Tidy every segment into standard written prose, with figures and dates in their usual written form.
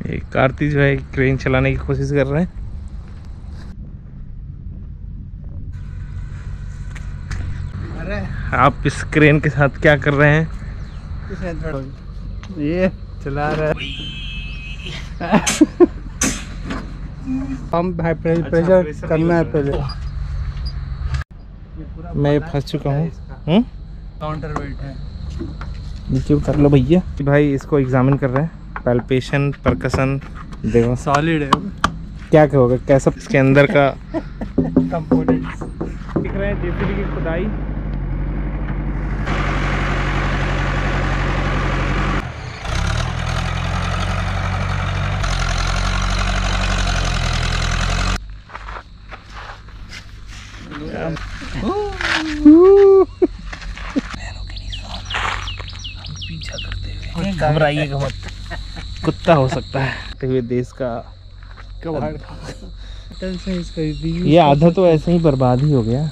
एक कार्तिक जो है क्रेन चलाने की कोशिश कर रहे हैं। अरे आप इस क्रेन के साथ क्या कर रहे हैं? ये चला रहा है। हम हाई प्रेशर करना है पहले। मैं फंस चुका हूँ। काउंटर वेट है। नीचे कर लो भैया। भाई इसको एग्जामिन कर रहे हैं, पैल्पेशन परकशन। देखो सॉलिड है। क्या होगा, कैसा इसके अंदर का कंपोनेंट्स दिख रहे हैं। जेसीबी की खुदाई। पीछा करते हुए घबराइएगा मत, कुत्ता हो सकता है। हुए देश का ये आधा तो ऐसे ही बर्बाद ही हो गया।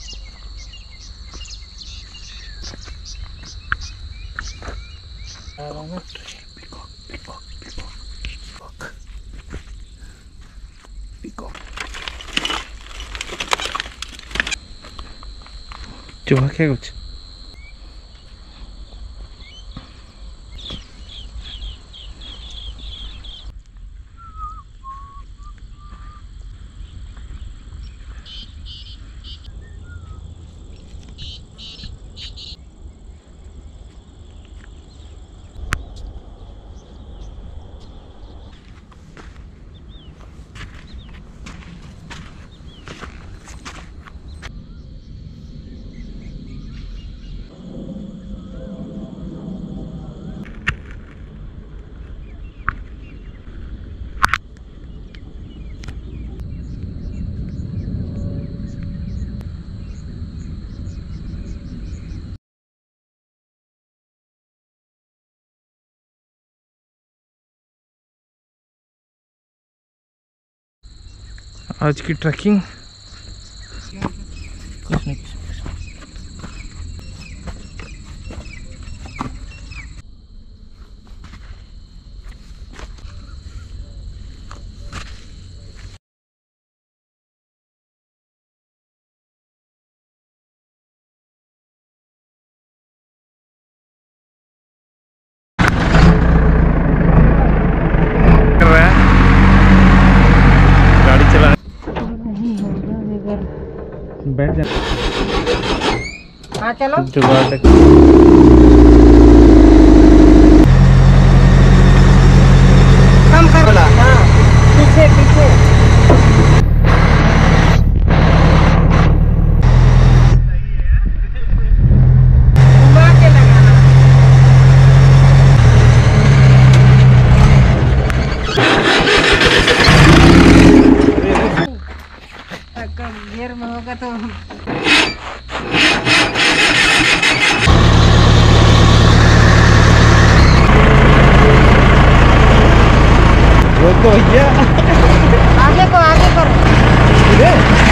चुहा क्या कुछ? आज की ट्रैकिंग कुछ नहीं। कर रहा है गाड़ी चला। बैठ जा। हाँ चलो। जुगाड़ कम कर। हाँ पीछे पीछे। घुमा के लगाना। गियर में होगा तो वो तो भैया आगे को आगे कर।